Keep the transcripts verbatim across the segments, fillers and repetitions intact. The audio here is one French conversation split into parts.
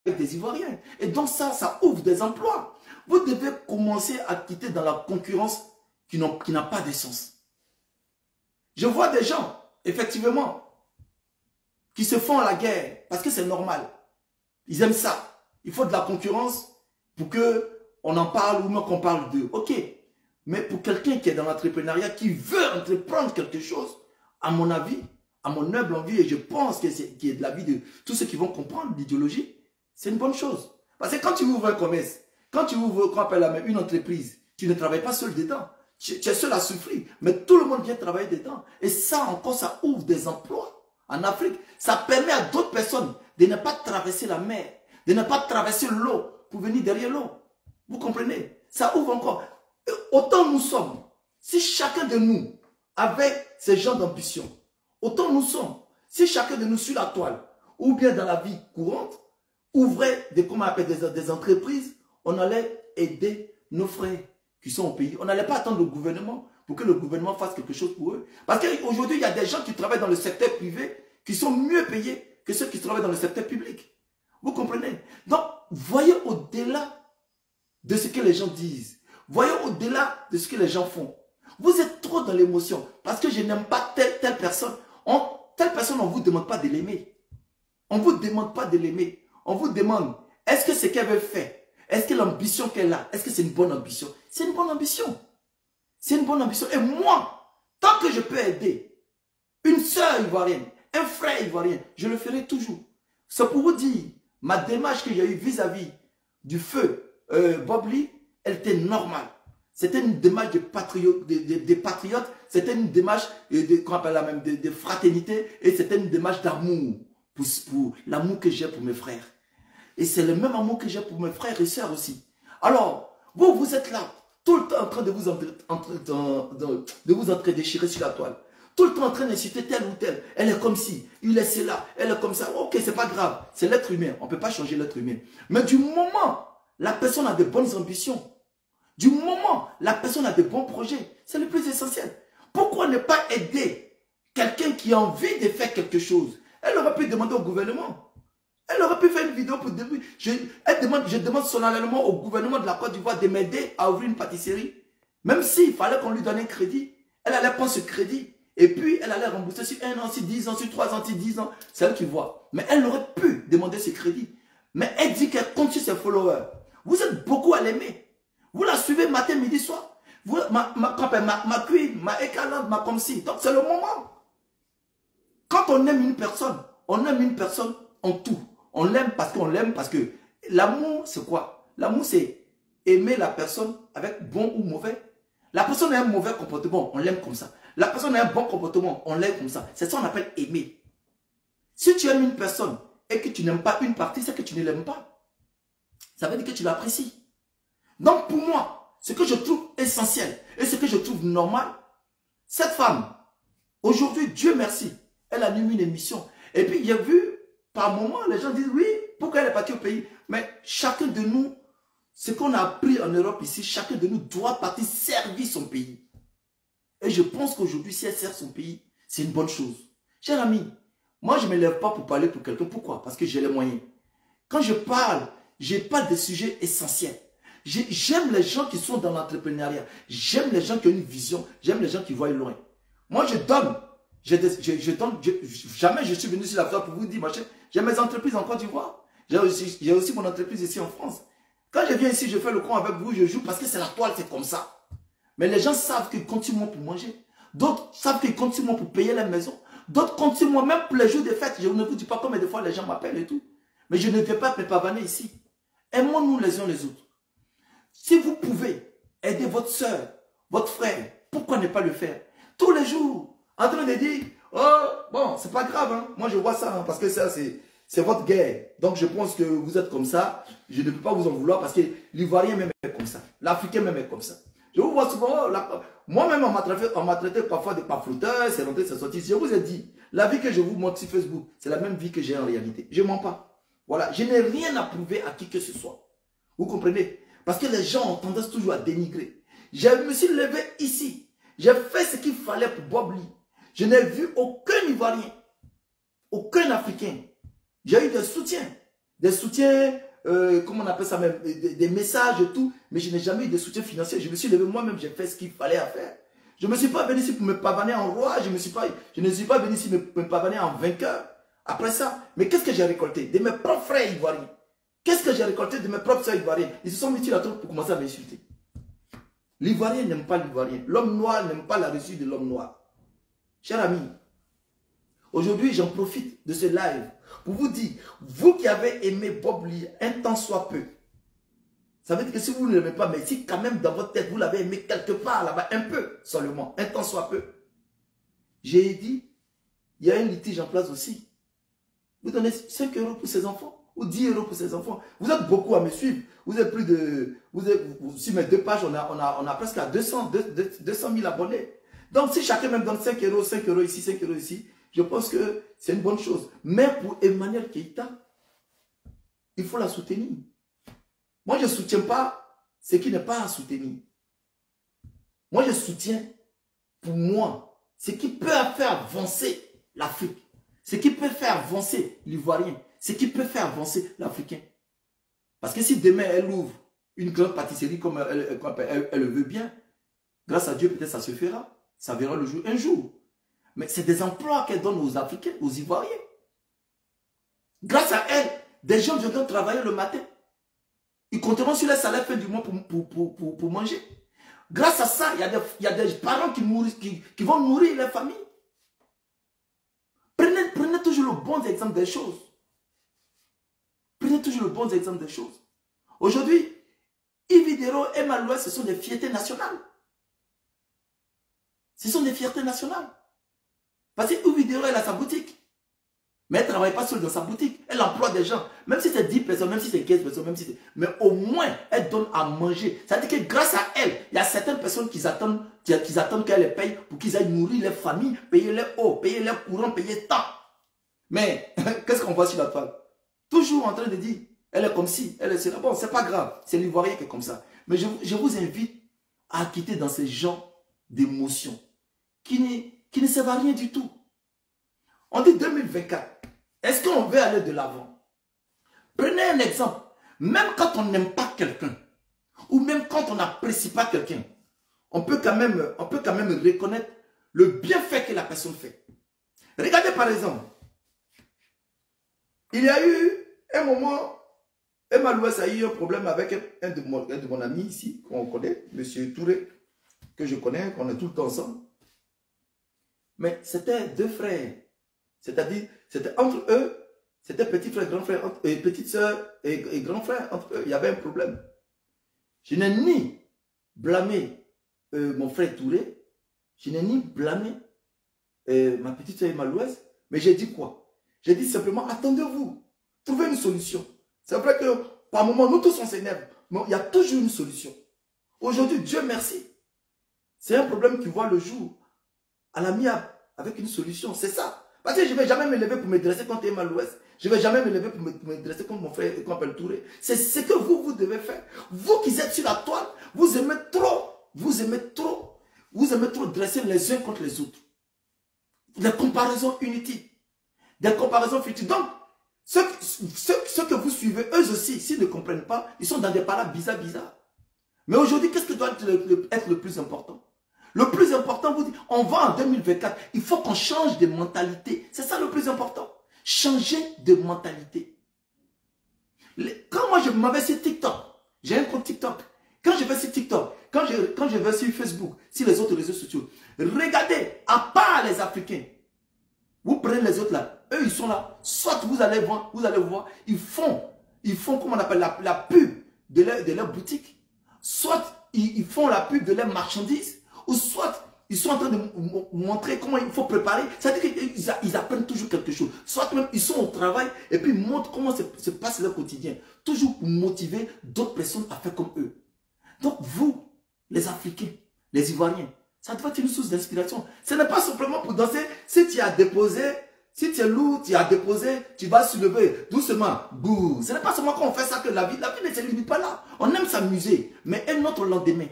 des Ivoiriens. Et donc ça, ça ouvre des emplois. Vous devez commencer à quitter dans la concurrence qui n'a pas de sens. Je vois des gens, effectivement, qui se font la guerre parce que c'est normal. Ils aiment ça. Il faut de la concurrence pour qu'on en parle ou même qu'on parle d'eux. Ok. Mais pour quelqu'un qui est dans l'entrepreneuriat, qui veut entreprendre quelque chose, à mon avis, à mon humble envie, et je pense que c'est qui est de l'avis de tous ceux qui vont comprendre l'idéologie, c'est une bonne chose. Parce que quand tu ouvres un commerce, quand tu ouvres qu'on appelle la même, une entreprise, tu ne travailles pas seul dedans. Tu, tu es seul à souffrir, mais tout le monde vient travailler dedans. Et ça encore, ça ouvre des emplois en Afrique. Ça permet à d'autres personnes de ne pas traverser la mer, de ne pas traverser l'eau pour venir derrière l'eau. Vous comprenez? Ça ouvre encore. Et autant nous sommes, si chacun de nous avait ce genre d'ambition, autant nous sommes, si chacun de nous sur la toile, ou bien dans la vie courante, ouvrait des, comment on appelle, des, des entreprises, on allait aider nos frères qui sont au pays. On n'allait pas attendre le gouvernement pour que le gouvernement fasse quelque chose pour eux. Parce qu'aujourd'hui, il y a des gens qui travaillent dans le secteur privé qui sont mieux payés que ceux qui travaillent dans le secteur public. Vous comprenez? Donc, voyez au-delà de ce que les gens disent. Voyez au-delà de ce que les gens font. Vous êtes trop dans l'émotion. Parce que je n'aime pas telle, telle personne. On, telle personne, on ne vous demande pas de l'aimer. On ne vous demande pas de l'aimer. On vous demande, est-ce que ce qu'elle veut faire, est-ce que l'ambition qu'elle a, est-ce que c'est une bonne ambition? C'est une bonne ambition. C'est une bonne ambition. Et moi, tant que je peux aider une sœur ivoirienne, un frère ivoirien, je le ferai toujours. C'est pour vous dire, ma démarche que j'ai eue vis-à-vis du feu euh, Bob Lee, elle était normale. C'était une démarche de patriote, de, de, de patriote, c'était une démarche de, de, qu'on appelle la même, de, de fraternité, et c'était une démarche d'amour, pour, pour l'amour que j'ai pour mes frères. Et c'est le même amour que j'ai pour mes frères et sœurs aussi. Alors, vous, vous êtes là, tout le temps en train de vous, entre, entre, de, de vous entrer déchirer sur la toile. Tout le temps en train d'insulter tel ou tel. Elle est comme ci, il est cela, elle est comme ça. Ok, c'est pas grave, c'est l'être humain. On ne peut pas changer l'être humain. Mais du moment, la personne a de bonnes ambitions, du moment, la personne a de bons projets, c'est le plus essentiel. Pourquoi ne pas aider quelqu'un qui a envie de faire quelque chose? Elle aurait pu demander au gouvernement. Elle aurait pu faire une vidéo pour début. Je, elle demande, je demande solennellement au gouvernement de la Côte d'Ivoire de m'aider à ouvrir une pâtisserie. Même s'il fallait qu'on lui donne un crédit, elle allait prendre ce crédit. Et puis, elle allait rembourser sur un an, sur dix ans, sur trois ans, sur dix ans. C'est elle qui voit. Mais elle aurait pu demander ce crédit. Mais elle dit qu'elle compte sur ses followers. Vous êtes beaucoup à l'aimer. Vous la suivez matin, midi, soir. Vous, ma, ma, ma, ma queen, ma écalante, ma comme si. Donc, c'est le moment. Quand on aime une personne, on aime une personne en tout. On l'aime parce qu'on l'aime, parce que l'amour, c'est quoi? L'amour, c'est aimer la personne avec bon ou mauvais. La personne a un mauvais comportement, on l'aime comme ça. La personne a un bon comportement, on l'aime comme ça. C'est ça qu'on appelle aimer. Si tu aimes une personne et que tu n'aimes pas une partie, c'est que tu ne l'aimes pas. Ça veut dire que tu l'apprécies. Donc pour moi, ce que je trouve essentiel et ce que je trouve normal, cette femme, aujourd'hui, Dieu merci, elle anime une émission. Et puis il y a vu, par moment, les gens disent, oui, pourquoi elle est partie au pays? Mais chacun de nous, ce qu'on a appris en Europe ici, chacun de nous doit partir servir son pays. Et je pense qu'aujourd'hui, si elle sert son pays, c'est une bonne chose. Cher ami, moi je ne me lève pas pour parler pour quelqu'un. Pourquoi? Parce que j'ai les moyens. Quand je parle, je parle des sujets essentiels. J'aime les gens qui sont dans l'entrepreneuriat. J'aime les gens qui ont une vision. J'aime les gens qui voient loin. Moi, je donne. Je, je, je donne je, jamais je suis venu sur la toile pour vous dire, machin. J'ai mes entreprises en Côte d'Ivoire. J'ai aussi, aussi mon entreprise ici en France. Quand je viens ici, je fais le con avec vous, je joue parce que c'est la toile, c'est comme ça. Mais les gens savent qu'ils continuent pour manger. D'autres savent qu'ils continuent pour payer la maison. D'autres continuent même pour les jours de fête. Je ne vous dis pas combien de fois les gens m'appellent et tout. Mais je ne viens pas me pavaner ici. Aimons-nous les uns les autres. Si vous pouvez aider votre soeur, votre frère, pourquoi ne pas le faire? Tous les jours, en train de dire, oh, bon, c'est pas grave, hein. Moi je vois ça, hein, parce que ça c'est votre guerre. Donc je pense que vous êtes comme ça, je ne peux pas vous en vouloir parce que l'Ivoirien même est comme ça, l'Africain même est comme ça. Je vous vois souvent, moi-même on m'a traité, traité parfois de paflouteur, c'est rentré, c'est sorti. Je vous ai dit, la vie que je vous montre sur Facebook, c'est la même vie que j'ai en réalité. Je ne mens pas. Voilà, je n'ai rien à prouver à qui que ce soit. Vous comprenez? Parce que les gens ont tendance toujours à dénigrer. Je me suis levé ici. J'ai fait ce qu'il fallait pour Bob Lee. Je n'ai vu aucun Ivoirien, aucun Africain. J'ai eu des soutiens des soutiens, euh, comment on appelle ça même, des, des messages et tout, mais je n'ai jamais eu de soutien financier. Je me suis levé moi-même, j'ai fait ce qu'il fallait à faire. Je ne me suis pas venu ici pour me pavaner en roi, je, me suis pas, je ne suis pas venu ici pour me, me pavaner en vainqueur. Après ça, mais qu'est-ce que j'ai récolté? De mes propres frères ivoiriens. Qu'est-ce que j'ai récolté de mes propres frères ivoiriens? Ils se sont mis là pour commencer à m'insulter. L'Ivoirien n'aime pas l'Ivoirien. L'homme noir n'aime pas la reçue de l'homme noir. Cher ami, aujourd'hui, j'en profite de ce live pour vous dire, vous qui avez aimé Bob Lee un temps soit peu, ça veut dire que si vous ne l'aimez pas, mais si quand même dans votre tête, vous l'avez aimé quelque part là-bas, un peu seulement, un temps soit peu, j'ai dit, il y a un litige en place aussi. Vous donnez cinq euros pour ses enfants ou dix euros pour ses enfants. Vous êtes beaucoup à me suivre. Vous êtes plus de... Vous êtes, vous, sur mes deux pages, on a, on a, on a presque à deux cents mille abonnés. Donc, si chacun me donne cinq euros, cinq euros ici, cinq euros ici, je pense que c'est une bonne chose. Mais pour Emmanuel Keïta, il faut la soutenir. Moi, je ne soutiens pas ce qui n'est pas à soutenir. Moi, je soutiens, pour moi, ce qui peut faire avancer l'Afrique. Ce qui peut faire avancer l'Ivoirien. Ce qui peut faire avancer l'Africain. Parce que si demain, elle ouvre une grande pâtisserie comme elle, elle, elle, elle le veut bien, grâce à Dieu, peut-être ça se fera. Ça verra le jour un jour. Mais c'est des emplois qu'elle donne aux Africains, aux Ivoiriens. Grâce à elle, des gens viendront travailler le matin. Ils compteront sur les salaires fin du mois pour, pour, pour, pour, pour manger. Grâce à ça, il y a des, il y a des parents qui, nourrissent, qui, qui vont nourrir les familles. Prenez, prenez toujours le bon exemple des choses. Prenez toujours le bon exemple des choses. Aujourd'hui, Yves Dero et Malouès, ce sont des fiertés nationales. Ce sont des fiertés nationales. Parce que Yves Dero, elle a sa boutique. Mais elle ne travaille pas seule dans sa boutique. Elle emploie des gens. Même si c'est dix personnes, même si c'est quinze personnes, même si c'est... Mais au moins, elle donne à manger. Ça veut dire que grâce à elle, il y a certaines personnes qui attendent qui attendent qu'elle les paye pour qu'ils aillent nourrir les familles, payer les eaux, payer les courants, payer tant. Mais, qu'est-ce qu'on voit sur la toile? Toujours en train de dire, elle est comme si, elle est là. Bon, c'est pas grave. C'est l'Ivoirien qui est comme ça. Mais je, je vous invite à quitter dans ces genres d'émotions qui ne, qui ne servent à rien du tout. On dit deux mille vingt-quatre. Est-ce qu'on veut aller de l'avant? Prenez un exemple. Même quand on n'aime pas quelqu'un, ou même quand on n'apprécie pas quelqu'un, on peut quand même, on peut quand même reconnaître le bienfait que la personne fait. Regardez par exemple, il y a eu un moment, Emma Louès a eu un problème avec un de mon, un de mon ami ici, qu'on connaît, M. Touré, que je connais, qu'on est tout le temps ensemble. Mais c'était deux frères. C'est-à-dire, c'était entre eux, c'était petit frère, grand frère, entre, et petite soeur et, et grand frère entre eux. Il y avait un problème. Je n'ai ni blâmé euh, mon frère Touré, je n'ai ni blâmé euh, ma petite soeur Emma Louès, mais j'ai dit quoi? J'ai dit simplement, attendez-vous, trouvez une solution. C'est vrai que par moment, nous tous on s'énerve, mais il y a toujours une solution. Aujourd'hui, Dieu merci, c'est un problème qui voit le jour à l'amiable avec une solution, c'est ça. Parce que je ne vais jamais me lever pour me dresser contre Emma Louès. Je ne vais jamais me lever pour me, me dresser contre mon frère qu'on appelle Touré. C'est ce que vous, vous devez faire. Vous qui êtes sur la toile, vous aimez trop, vous aimez trop, vous aimez trop dresser les uns contre les autres. Des comparaisons inutiles, des comparaisons futiles. Donc, ceux, ceux, ceux que vous suivez, eux aussi, s'ils ne comprennent pas, ils sont dans des paroles bizarres, bizarres. Mais aujourd'hui, qu'est-ce qui doit être le, le, être le plus important? Le plus important, vous dites, on va en deux mille vingt-quatre, il faut qu'on change de mentalité. C'est ça le plus important. Changer de mentalité. Les, quand moi je m'avais sur TikTok, j'ai un compte TikTok. Quand je vais sur TikTok, quand je, quand je vais sur Facebook, sur les autres réseaux sociaux, regardez, à part les Africains, vous prenez les autres là, eux ils sont là, soit vous allez voir, vous allez voir, ils font, ils font, comment on appelle, la, la pub de leur, de leur boutique, soit ils, ils font la pub de leurs marchandises, ou soit ils sont en train de montrer comment il faut préparer. C'est-à-dire qu'ils apprennent toujours quelque chose. Soit même ils sont au travail et puis ils montrent comment se, se passe leur quotidien. Toujours pour motiver d'autres personnes à faire comme eux. Donc vous, les Africains, les Ivoiriens, ça doit être une source d'inspiration. Ce n'est pas simplement pour danser. Si tu as déposé, si tu es lourd, tu as déposé, tu vas soulever doucement. Bouh. Ce n'est pas seulement quand on fait ça que la vie, la vie ne se limite pas là. On aime s'amuser, mais un autre lendemain.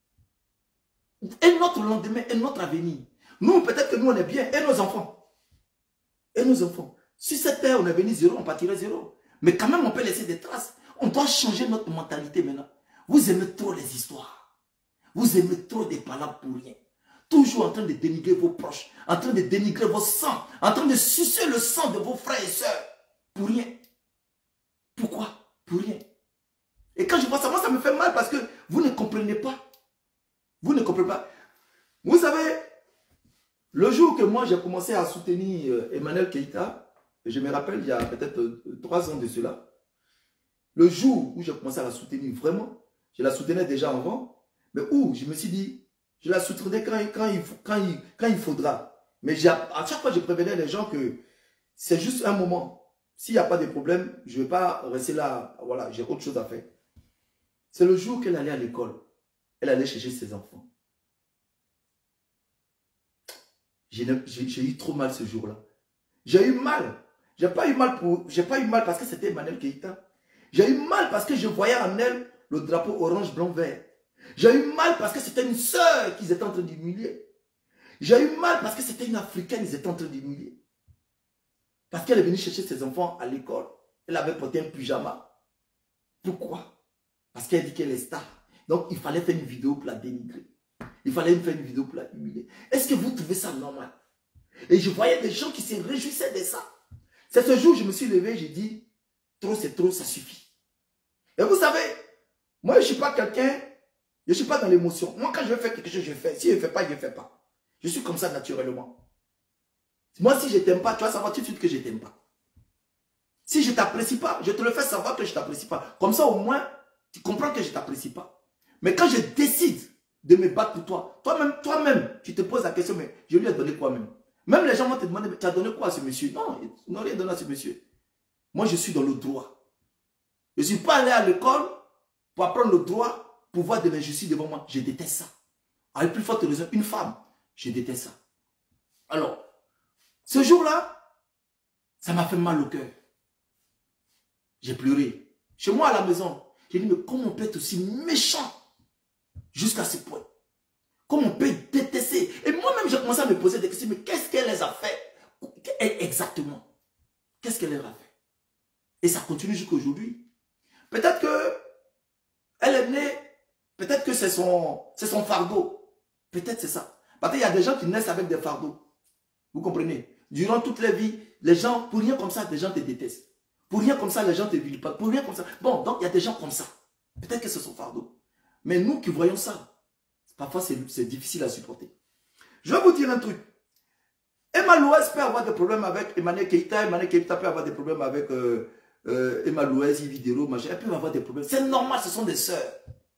Et notre lendemain, et notre avenir. Nous, peut-être que nous, on est bien. Et nos enfants. Et nos enfants. Sur cette terre, on est venu zéro, on partirait zéro. Mais quand même, on peut laisser des traces. On doit changer notre mentalité maintenant. Vous aimez trop les histoires. Vous aimez trop des palabres pour rien. Toujours en train de dénigrer vos proches, en train de dénigrer vos sangs, en train de sucer le sang de vos frères et sœurs. Pour rien. Pourquoi? Pour rien. Et quand je vois ça, moi, ça me fait mal parce que vous ne comprenez pas. Vous ne comprenez pas. Vous savez, le jour que moi, j'ai commencé à soutenir euh, Emmanuel Keïta, je me rappelle, il y a peut-être euh, trois ans de cela, le jour où j'ai commencé à la soutenir vraiment, je la soutenais déjà avant, mais où je me suis dit, je la soutiendrai quand, quand, il, quand, il, quand il faudra. Mais à chaque fois, je prévenais les gens que c'est juste un moment. S'il n'y a pas de problème, je ne vais pas rester là. Voilà, j'ai autre chose à faire. C'est le jour qu'elle allait à l'école. Elle allait chercher ses enfants. J'ai eu trop mal ce jour-là. J'ai eu mal. J'ai pas eu mal pour, j'ai pas eu mal parce que c'était Emmanuel Keïta. J'ai eu mal parce que je voyais en elle le drapeau orange, blanc, vert. J'ai eu mal parce que c'était une sœur qu'ils étaient en train d'humilier. J'ai eu mal parce que c'était une Africaine qu'ils étaient en train d'humilier. Parce qu'elle est venue chercher ses enfants à l'école. Elle avait porté un pyjama. Pourquoi? Parce qu'elle dit qu'elle est star. Donc il fallait faire une vidéo pour la dénigrer. Il fallait faire une vidéo pour la humilier. Est-ce que vous trouvez ça normal? Et je voyais des gens qui se réjouissaient de ça. C'est ce jour où je me suis levé, j'ai dit, trop c'est trop, ça suffit. Et vous savez, moi je ne suis pas quelqu'un, je ne suis pas dans l'émotion. Moi quand je veux faire quelque chose, je fais. Si je ne fais pas, je ne fais pas. Je suis comme ça naturellement. Moi si je ne t'aime pas, tu vas savoir tout de suite que je ne t'aime pas. Si je ne t'apprécie pas, je te le fais savoir que je ne t'apprécie pas. Comme ça au moins, tu comprends que je ne t'apprécie pas. Mais quand je décide de me battre pour toi, toi-même, toi-même, tu te poses la question, mais je lui ai donné quoi même? Même les gens vont te demander, mais tu as donné quoi à ce monsieur? Non, ils n'ont rien donné à ce monsieur. Moi, je suis dans le droit. Je ne suis pas allé à l'école pour apprendre le droit, pour voir de l'injustice devant moi. Je déteste ça. Avec plus forte raison, une femme, je déteste ça. Alors, ce jour-là, ça m'a fait mal au cœur. J'ai pleuré. Chez moi à la maison, j'ai dit, mais comment on peut être aussi méchant jusqu'à ce point? Comment on peut détester? Et moi-même, j'ai commencé à me poser des questions, mais qu'est-ce qu'elle les a fait? Exactement. Qu'est-ce qu'elle leur a fait? Et ça continue jusqu'à aujourd'hui. Peut-être que elle est née, peut-être que c'est son, c'est son fardeau. Peut-être c'est ça. Parce qu'il y a des gens qui naissent avec des fardeaux. Vous comprenez? Durant toute leur vie, les gens, pour rien comme ça, des gens te détestent. Pour rien comme ça, les gens te vilipendent. Pour rien comme ça. Bon, donc il y a des gens comme ça. Peut-être que c'est son fardeau. Mais nous qui voyons ça, parfois c'est difficile à supporter. Je vais vous dire un truc. Emma Louez peut avoir des problèmes avec Emmanuel Keïta. Emmanuel Keïta peut avoir des problèmes avec euh, euh, Emma Louez, Yvidero, machin. Elles peuvent avoir des problèmes. C'est normal, ce sont des sœurs.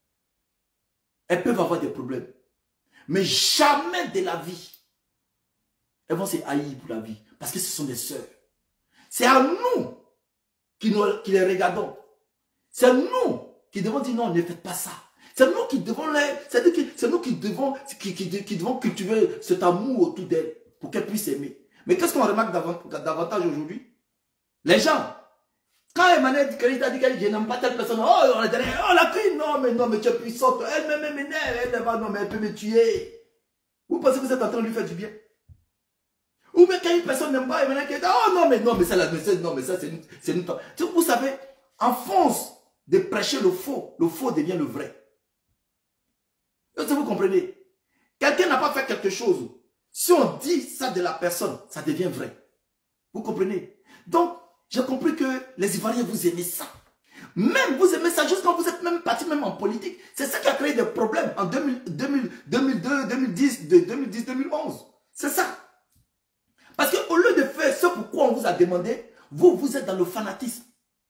Elles peuvent avoir des problèmes. Mais jamais de la vie, elles vont se haïr pour la vie. Parce que ce sont des sœurs. C'est à nous qui, nous qui les regardons. C'est nous qui devons dire non, ne faites pas ça. C'est nous qui devons les, c'est nous qui devons, qui, qui, qui devons cultiver cet amour autour d'elle pour qu'elle puisse aimer. Mais qu'est-ce qu'on remarque davantage aujourd'hui? Les gens, quand Emmanuel Keïta dit qu'elle n'aime pas telle personne, oh, on est derrière, oh la fille, non, mais non, mais tu es puissante, elle même m'énerve, elle va, non, mais elle peut me tuer. Vous pensez que vous êtes en train de lui faire du bien? Ou bien quand une personne n'aime pas Emmanuel Keïta, oh non, mais non, mais ça, non, mais ça, c'est une temps. Vous savez, en force de prêcher le faux, le faux devient le vrai. Est-ce que vous comprenez? Quelqu'un n'a pas fait quelque chose. Si on dit ça de la personne, ça devient vrai. Vous comprenez? Donc, j'ai compris que les Ivoiriens, vous aimez ça. Même vous aimez ça juste quand vous êtes même parti même en politique. C'est ça qui a créé des problèmes en deux mille, deux mille, deux mille deux, deux mille dix, deux mille dix, deux mille onze. C'est ça. Parce qu'au lieu de faire ce pourquoi on vous a demandé, vous, vous êtes dans le fanatisme.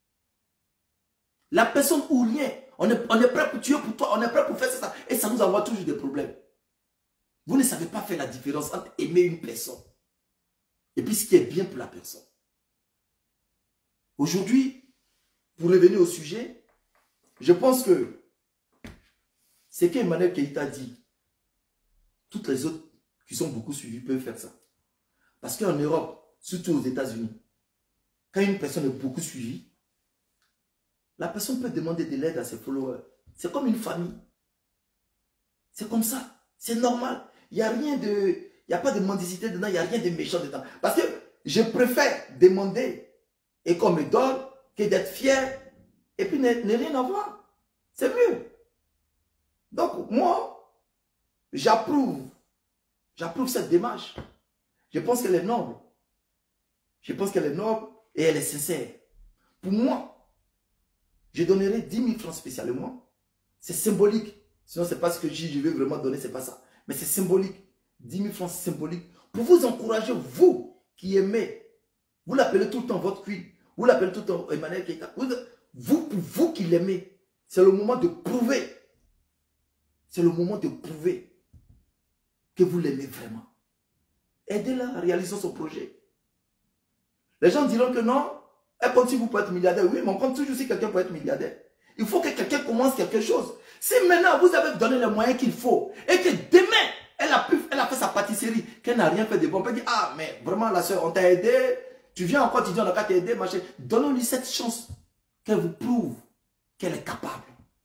La personne ou rien, on est, on est prêt pour tuer pour toi, on est prêt pour faire ça. Et ça nous envoie toujours des problèmes. Vous ne savez pas faire la différence entre aimer une personne et puis ce qui est bien pour la personne. Aujourd'hui, pour revenir au sujet, je pense que ce qu'Emmanuel Keïta dit, toutes les autres qui sont beaucoup suivis peuvent faire ça. Parce qu'en Europe, surtout aux États-Unis, quand une personne est beaucoup suivie, la personne peut demander de l'aide à ses followers. C'est comme une famille. C'est comme ça. C'est normal. Il n'y a rien de... Il n'y a pas de mendicité dedans, il n'y a rien de méchant dedans. Parce que je préfère demander et qu'on me donne que d'être fier et puis ne, ne rien avoir. C'est mieux. Donc, moi, j'approuve. J'approuve cette démarche. Je pense qu'elle est noble. Je pense qu'elle est noble et elle est sincère. Pour moi, je donnerai dix mille francs spécialement. C'est symbolique. Sinon, ce n'est pas ce que je, je vais vraiment donner, ce n'est pas ça. Mais c'est symbolique. dix mille francs, c'est symbolique. Pour vous encourager, vous qui aimez, vous l'appelez tout le temps votre cuit, vous l'appelez tout le temps Emmanuel Keita. Vous, vous, vous qui l'aimez, c'est le moment de prouver. C'est le moment de prouver que vous l'aimez vraiment. Aidez-la à réaliser son projet. Les gens diront que non, elle compte sur vous pour être milliardaire. Oui, mais on compte toujours si quelqu'un peut être milliardaire. Il faut que quelqu'un commence quelque chose. Si maintenant vous avez donné les moyens qu'il faut et que demain, elle a, pu, elle a fait sa pâtisserie, qu'elle n'a rien fait de bon, on peut dire, ah, mais vraiment la soeur, on t'a aidé, tu viens encore, tu dis, on n'a qu'à t'aider, machin. Donnons-lui cette chance qu'elle vous prouve qu'elle est capable.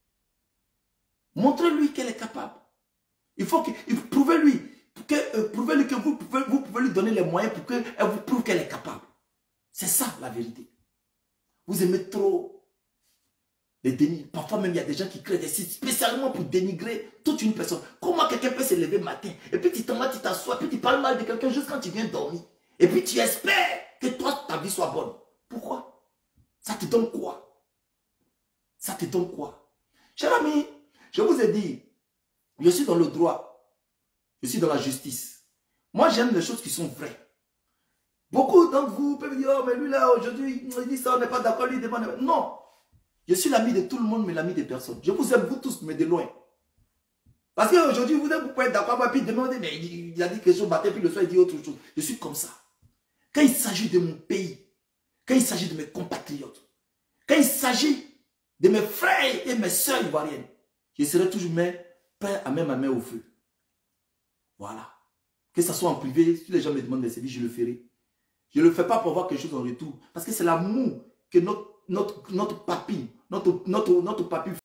Montrez-lui qu'elle est capable. Il faut que, prouvez-lui que, euh, prouvez-lui que vous pouvez, vous pouvez lui donner les moyens pour qu'elle vous prouve qu'elle est capable. C'est ça la vérité. Vous aimez trop les dénigrer. Parfois même il y a des gens qui créent des sites spécialement pour dénigrer toute une personne. Comment quelqu'un peut se lever le matin et puis tu t'en vas, tu t'assois, puis tu parles mal de quelqu'un juste quand tu viens dormir. Et puis tu espères que toi ta vie soit bonne. Pourquoi? Ça te donne quoi? Ça te donne quoi? Cher ami, je vous ai dit, je suis dans le droit, je suis dans la justice. Moi j'aime les choses qui sont vraies. Beaucoup d'entre vous peuvent dire, oh mais lui là aujourd'hui, il dit ça, on n'est pas d'accord, lui demande. Non, je suis l'ami de tout le monde, mais l'ami des personnes. Je vous aime vous tous, mais de loin. Parce qu'aujourd'hui, vous, vous pouvez être d'accord, puis demander, mais il, il a dit quelque chose, matin, puis le soir, il dit autre chose. Je suis comme ça. Quand il s'agit de mon pays, quand il s'agit de mes compatriotes, quand il s'agit de mes frères et mes soeurs ivoiriennes, je serai toujours prêt à mettre ma main au feu. Voilà. Que ce soit en privé, si les gens me demandent des services, je le ferai. Je ne le fais pas pour avoir quelque chose en retour. Parce que c'est l'amour que notre, notre, notre papy, notre, notre, notre papy